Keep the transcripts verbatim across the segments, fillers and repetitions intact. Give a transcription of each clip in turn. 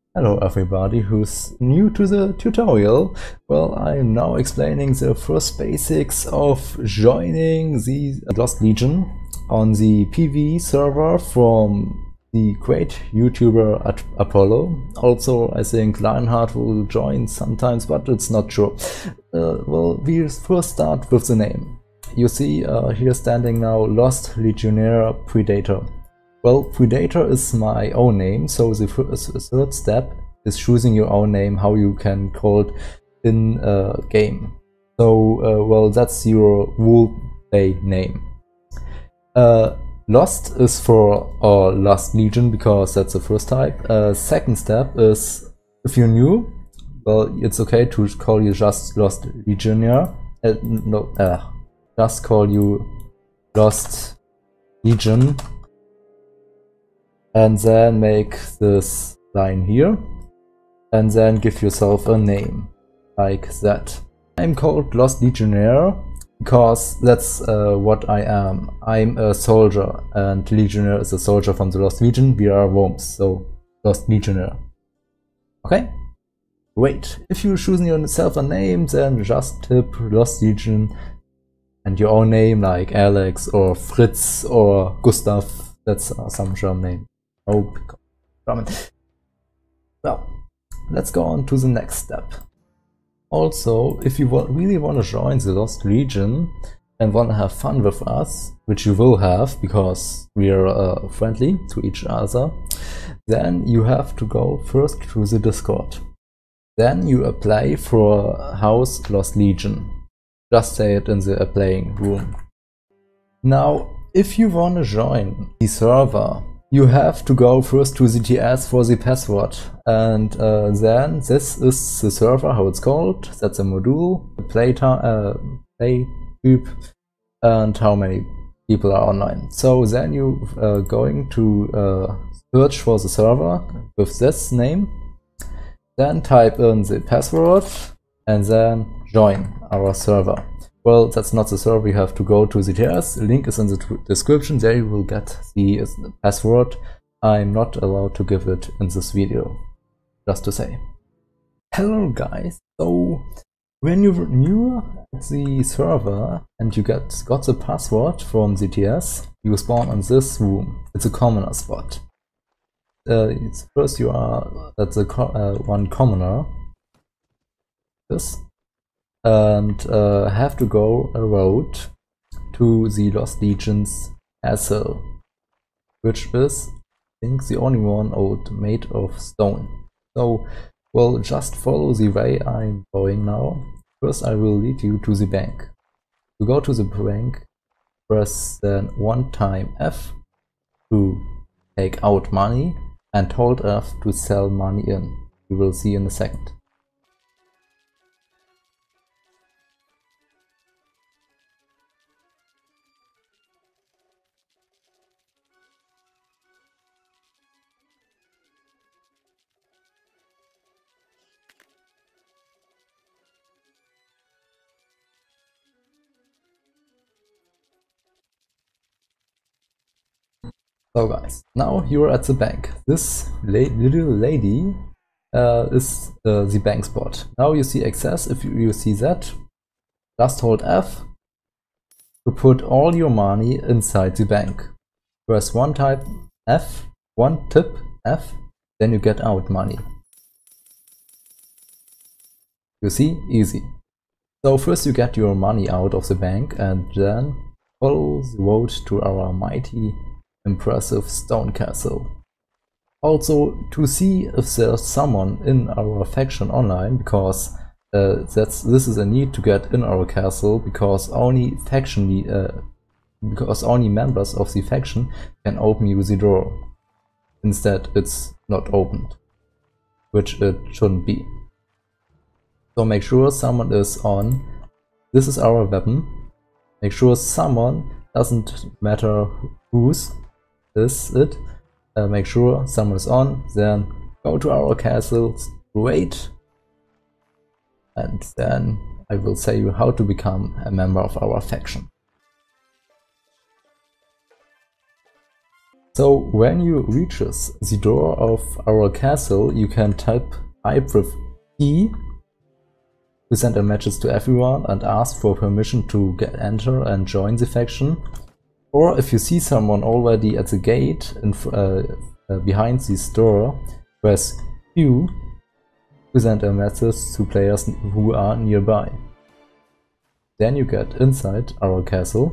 Hello everybody who's new to the tutorial. Well, I'm now explaining the first basics of joining the Lost Legion on the P V server from the great YouTuber at Apollo. Also, I think Lionheart will join sometimes, but it's not sure. Uh, well, we first start with the name. You see uh, here standing now Lost Legionnaire Predator. Well, Predator is my own name, so the third step is choosing your own name, how you can call it in a game. So, uh, well, that's your role-play name. Uh, Lost is for our Lost Legion, because that's the first type. Uh, second step is, if you're new, well, it's okay to call you just Lost Legionnaire. Uh, no, uh, just call you Lost Legion. And then make this line here, and then give yourself a name, like that. I'm called Lost Legionnaire because that's uh, what I am. I'm a soldier, and Legionnaire is a soldier from the Lost Legion. We are worms, so Lost Legionnaire. Okay? Great. If you're choosing yourself a name, then just type Lost Legion and your own name, like Alex or Fritz or Gustav. That's uh, some German name. Oh, well, let's go on to the next step. Also, if you want, really want to join the Lost Legion and want to have fun with us, which you will have because we are uh, friendly to each other, then you have to go first to the Discord. Then you apply for House Lost Legion. Just say it in the applying room. Now, if you want to join the server, you have to go first to the T S for the password, and uh, then this is the server, how it's called. That's a module, a play, uh, play group, and how many people are online. So then you are uh, going to uh, search for the server with this name, then type in the password, and then join our server. Well, that's not the server, you have to go to the T S, link is in the description, there you will get the password. I'm not allowed to give it in this video, just to say. Hello guys, so when you're new at the server and you get got the password from the T S, you spawn on this room. It's a commoner spot. Uh, first you are at the co uh, one commoner, this. And uh, have to go a road to the Lost Legion's castle, which is, I think, the only one old made of stone. So, well, just follow the way I'm going now. First, I will lead you to the bank. To go to the bank, press then one time F to take out money and hold F to sell money in. You will see in a second. So guys, now you're at the bank. This la little lady uh, is uh, the bank spot. Now you see access. If you, you see that, just hold F to put all your money inside the bank. Press one type F, one tip F, then you get out money. You see? Easy. So first you get your money out of the bank and then follow the road to our mighty impressive stone castle. Also, to see if there's someone in our faction online, because uh, that's this is a need to get in our castle, because only faction uh, because only members of the faction can open you the door. Instead, it's not opened, which it shouldn't be. So make sure someone is on. This is our weapon. Make sure someone, doesn't matter who's is it, uh, make sure someone is on, then go to our castle, wait, and then I will say you how to become a member of our faction. So when you reaches the door of our castle, you can type type with E to send a message to everyone and ask for permission to get enter and join the faction. Or if you see someone already at the gate in, uh, uh, behind this door, press Q to send a message to players who are nearby. Then you get inside our castle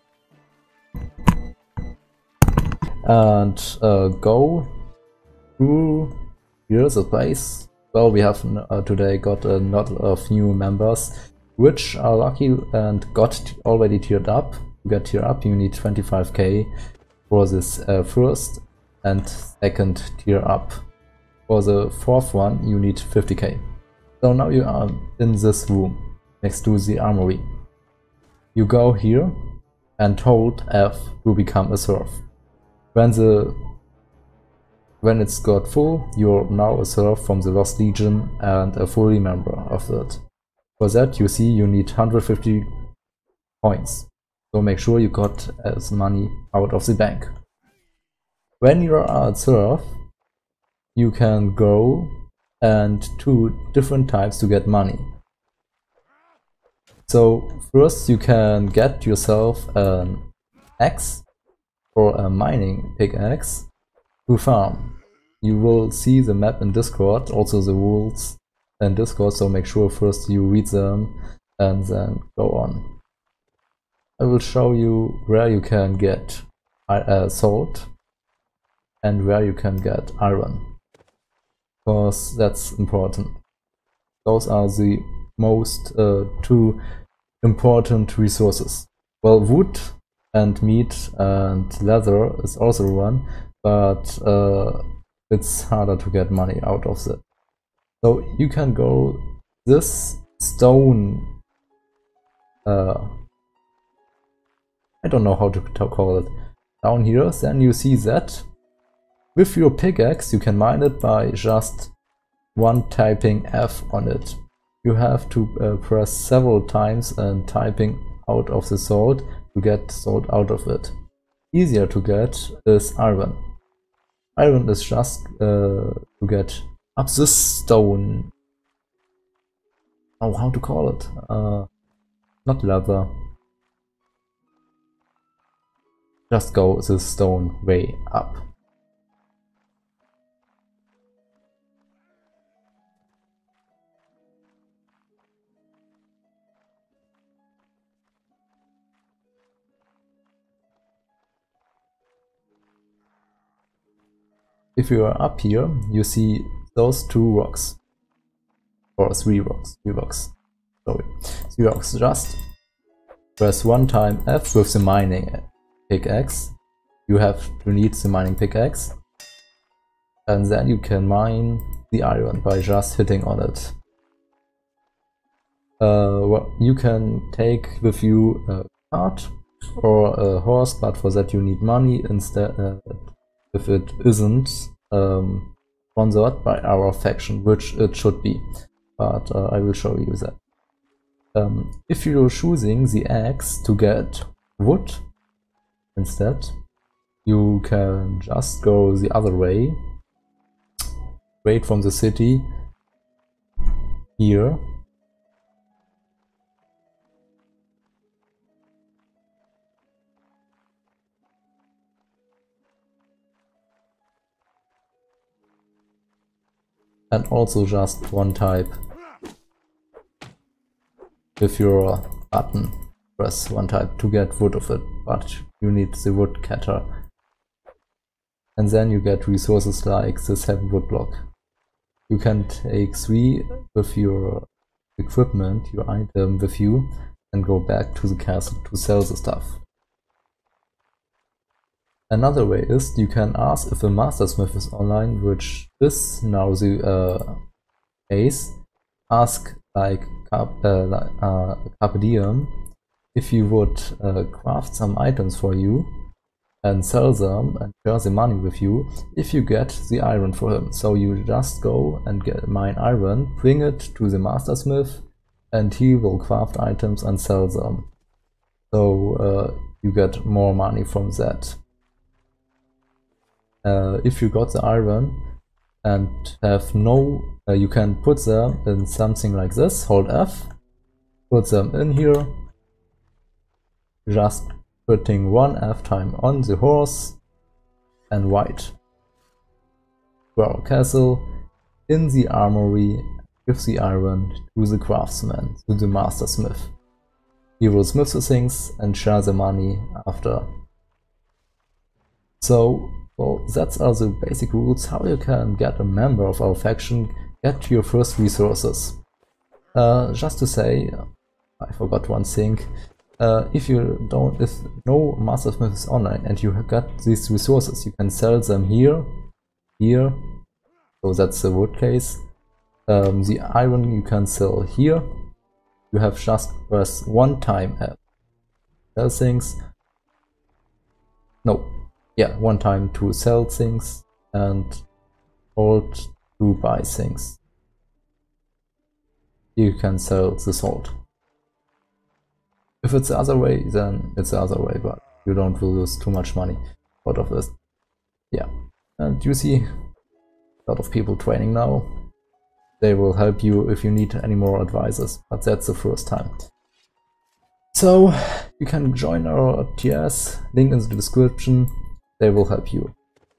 and uh, go through here's a place. Well, we have uh, today got a lot of new members which are lucky and got already tiered up. To get tiered up you need twenty-five K for this uh, first and second tier up. For the fourth one you need fifty K. So now you are in this room next to the armory. You go here and hold F to become a serf. When the when it's got full, you're now a serf from the Lost Legion and a fully member of it. For that you see you need one hundred fifty points. So make sure you got as money out of the bank. When you are a serf, you can go and two different types to get money. So first you can get yourself an axe or a mining pickaxe to farm. You will see the map in Discord, also the rules in Discord, so make sure first you read them and then go on. I will show you where you can get uh, salt and where you can get iron, because that's important. Those are the most uh, two important resources. Well, wood and meat and leather is also one, but uh, it's harder to get money out of that. So you can go this stone, uh, I don't know how to, to call it, down here, then you see that. With your pickaxe you can mine it by just one typing F on it. You have to uh, press several times and typing out of the salt to get salt out of it. Easier to get is iron. Iron is just uh, to get up this stone. Oh, how to call it? Uh, not leather. Just go this stone way up. If you are up here, you see those two rocks. Or three rocks. Three rocks. Sorry. Three rocks. Just press one time F with the mining pickaxe. You have to need the mining pickaxe. And then you can mine the iron by just hitting on it. Uh, well, you can take with you a cart or a horse, but for that you need money instead. Uh, if it isn't um, sponsored by our faction, which it should be, but uh, I will show you that. Um, if you're choosing the axe to get wood instead, you can just go the other way, straight from the city here. And also just one type with your button. Press one type to get wood of it, but you need the wood cutter. And then you get resources like this heavy wood block. You can take three with your equipment, your item with you, and go back to the castle to sell the stuff. Another way is you can ask if a mastersmith is online, which is now the uh, case. Ask like Carp uh, uh, Carpe Diem if you would uh, craft some items for you and sell them and share the money with you if you get the iron for him. So you just go and get mine iron, bring it to the mastersmith, and he will craft items and sell them. So uh, you get more money from that. uh, if you got the iron and have no, uh, you can put them in something like this, hold F, put them in here, just putting one F time on the horse and white. To our castle, in the armory, give the iron to the craftsman, to the master smith. He will smith the things and share the money after. So, well, that's all the basic rules how you can get a member of our faction, get your first resources. Uh, just to say, I forgot one thing. Uh, if you don't, if no master smith is online and you got these resources, you can sell them here, here. So that's the wood case. Um, the iron you can sell here. You have just press one time at sell things. No, yeah, one time to sell things and hold to buy things. You can sell the salt. If it's the other way, then it's the other way, but you don't lose too much money out of this. Yeah, and you see a lot of people training now. They will help you if you need any more advisors, but that's the first time. So you can join our T S, link in the description, they will help you.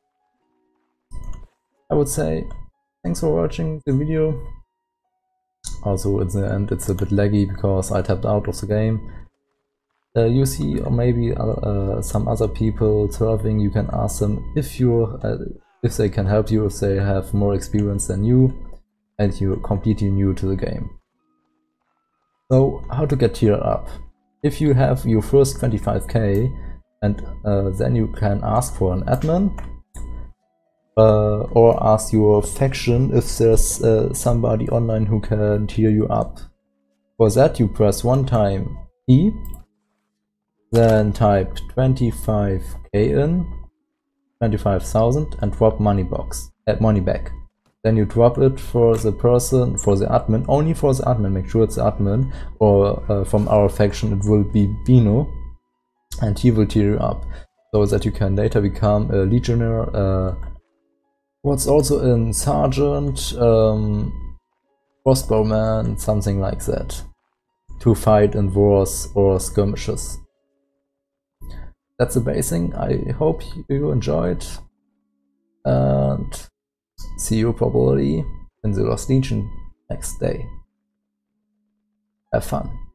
I would say thanks for watching the video. Also in the end it's a bit laggy because I tapped out of the game. Uh, you see, or maybe uh, uh, some other people serving, you can ask them if you uh, if they can help you, if they have more experience than you and you're completely new to the game. So how to get tiered up? If you have your first twenty-five K and uh, then you can ask for an admin uh, or ask your faction if there's uh, somebody online who can tier you up. For that you press one time E, then type twenty-five K in, twenty-five thousand, and drop money box, add money back. Then you drop it for the person, for the admin, only for the admin, make sure it's the admin, or uh, from our faction it will be Bino, and he will tier you up, so that you can later become a legionnaire, uh, what's also in sergeant, um, crossbowman, something like that, to fight in wars or skirmishes. That's the base thing. I hope you enjoyed, and see you probably in the Lost Legion next day. Have fun.